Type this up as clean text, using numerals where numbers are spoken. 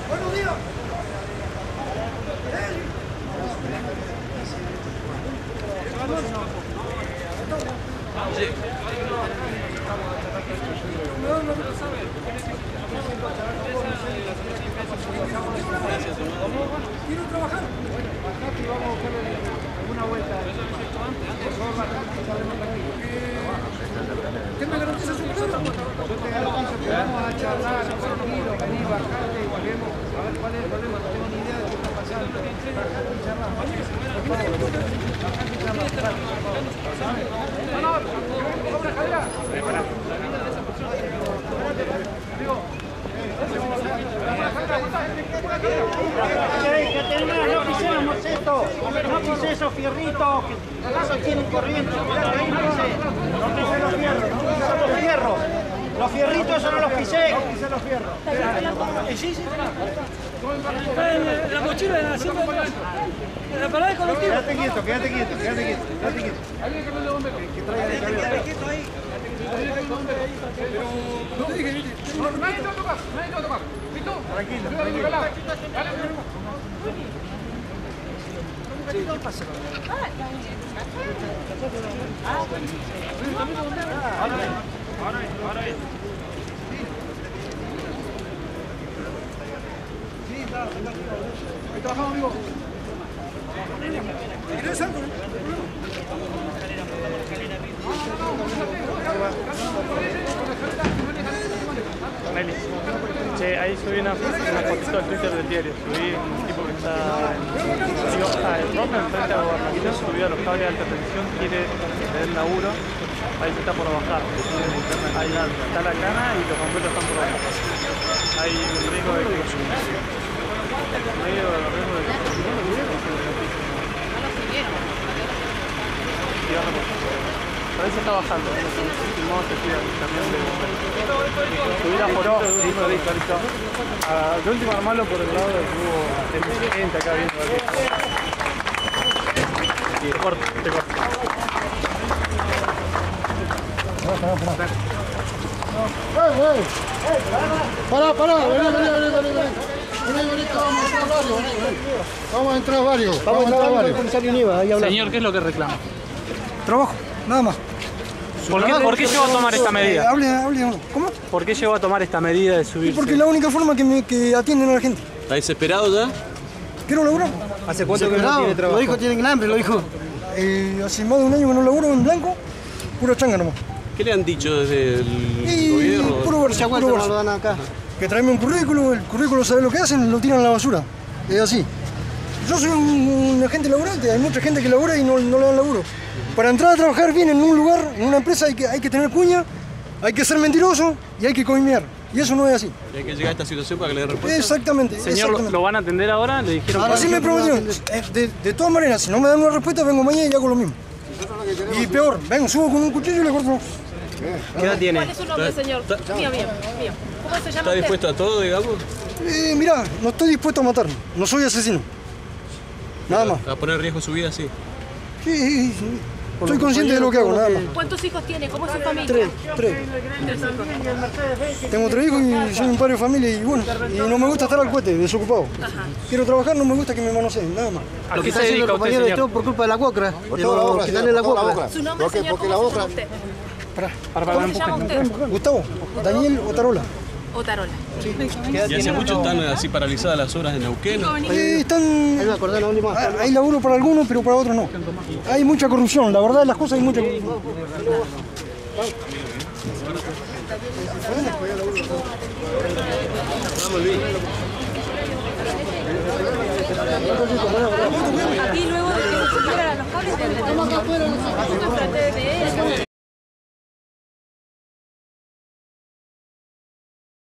Buenos días. Quiero trabajar. Acá vamos a buscar alguna vuelta. ¿Qué me garantiza su palabra? Yo te garantizo que vamos a charlar, tranquilo, vení, bajate y volvemos a ver cuál es el problema. No tengo ni idea de qué está pasando. Bajate y charlamos. Bajate y Que tengas, no pisemos moceto, no pises esos fierritos que acaso tienen corriente. Ahí no pisé los fierros, no pisé los fierros. Los fierritos esos no los pisé. No pisé los fierros. Sí. La mochila de la hacienda de la parada de colectivo. Quédate quieto. Alguien que no le bombe. Que traiga el cabello. Ahí. No te dije, nadie te va a tocar. ¿Listo? Tranquilo. Dale. ¿Qué pasa? Ahora. Sí, está. Ahí trabajamos, amigo. ¿Quieres algo? Che, ahí subí una fotito al Twitter del diario. Subí un tipo que está el profe enfrente a Gobernación, subió a los cables de alta tensión, quiere tener laburo, ahí se está por bajar. Ahí está la cana y los bomberos están por bajar. Hay un riesgo de que Por eso está bajando. Filmamos el camión de subir a Joró. De último armarlo por el lado del tubo de gente acá viendo aquí. Te corto. Pará, vamos a entrar varios. Señor, ¿qué es lo que reclama? Trabajo, nada más. ¿Por qué llegó a tomar esta medida? Hable. ¿Cómo? ¿Por qué llegó a tomar esta medida de subirse? Porque es la única forma que atienden a la gente. ¿Está desesperado ya? Quiero laburar. ¿Hace cuánto que no tiene trabajo? Lo dijo, tienen hambre, lo dijo. Hace más de un año que no laburo en blanco, pura changa nomás. ¿Qué le han dicho desde el gobierno? Puro bolsa. No lo dan acá. Que traeme un currículo, el currículo sabe lo que hacen, lo tiran a la basura. Es así. Yo soy un agente laborante, hay mucha gente que labura y no le dan laburo. Para entrar a trabajar bien en un lugar, en una empresa, hay que tener cuña, hay que ser mentiroso y hay que coimear. Y eso no es así. ¿Y hay que llegar a esta situación para que le den respuesta? Exactamente. Señor, ¿lo van a atender ahora? ¿Le dijeron? Ahora sí me prometieron. De todas maneras, si no me dan una respuesta, vengo mañana y hago lo mismo. Y peor, vengo, subo con un cuchillo y le corto. ¿Qué edad tiene? ¿Cuál es su nombre, señor? Mío. ¿Cómo se llama ¿Está usted? dispuesto a todo, digamos? Mirá, no estoy dispuesto a matar, no soy asesino. Nada más. ¿A poner en riesgo su vida, sí? Sí. Soy consciente de lo que hago, nada más. ¿Cuántos hijos tiene? ¿Cómo es su familia? Tres. Tengo 3 hijos y soy un padre de familia y bueno, y no me gusta estar al cohete, desocupado. Quiero trabajar, no me gusta que me manoseen, nada más. ¿A qué se dedica usted, señor? Por culpa de la cuocra. Por toda la boca. Quitarle la cuocra. ¿Su nombre, señor? ¿Cómo se llama usted? ¿Cómo se llama usted? Gustavo, Daniel Otarola. Otarola. ¿Y hace mucho están así paralizadas las obras de Neuquén? Hay laburo para algunos, pero para otros no. Hay mucha corrupción, la verdad de las cosas hay mucha corrupción. Y luego de que se subieran a los cables, estamos acá afuera, enfrente de él.